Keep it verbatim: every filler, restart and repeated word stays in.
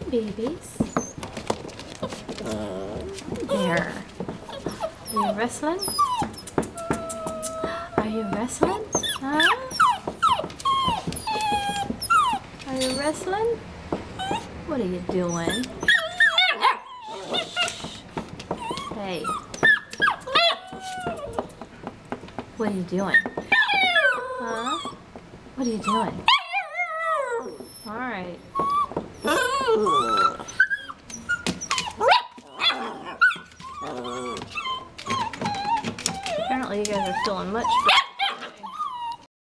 babies. There. Are you wrestling? Are you wrestling? Huh? Are you wrestling? What are you doing? Hey. What are you doing? Huh? What are you doing? Alright. Apparently you guys are still in much